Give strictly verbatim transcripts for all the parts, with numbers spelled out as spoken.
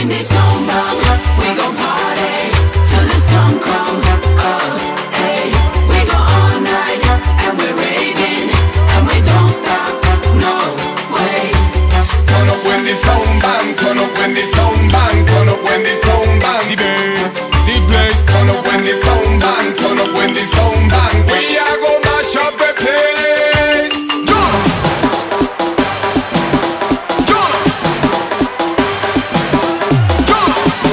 this song bang, we gon' party till the sun come up. Hey, we go all night and we're raving and we don't stop, no way. Turn up when the sound bang, turn up when the sound bang, turn up when the sound bang. The bass, the place. Turn up when the sound bang, turn up when the sound bang. We are go mash up the place. Jump, jump, jump,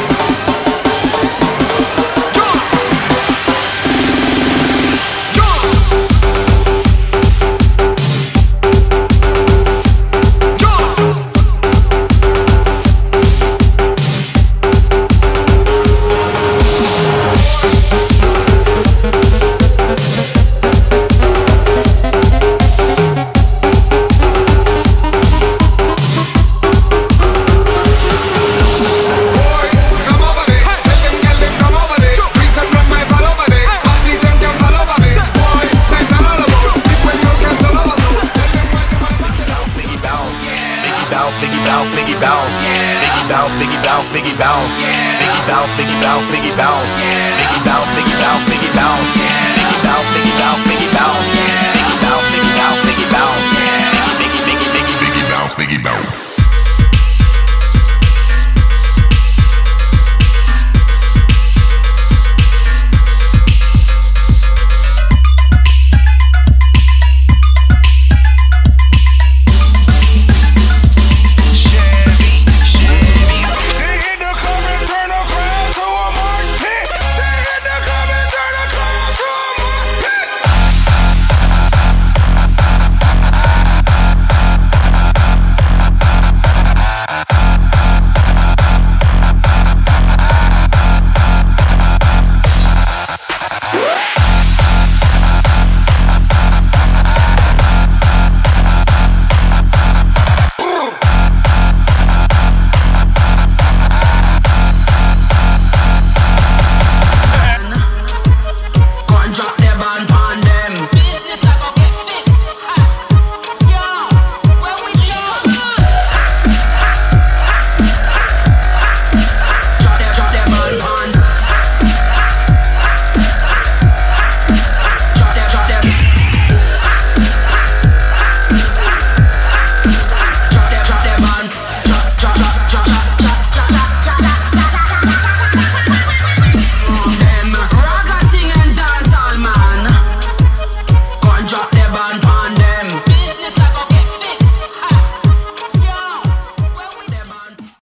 Biggie bounce, Biggie bounce, Biggie bounce, Biggie bounce, Biggie bounce, Biggie bounce, Biggie bounce, Biggie bounce, Biggie bounce, Biggie bounce, Biggie bounce, Biggie bounce, Biggie bounce, Biggie bounce.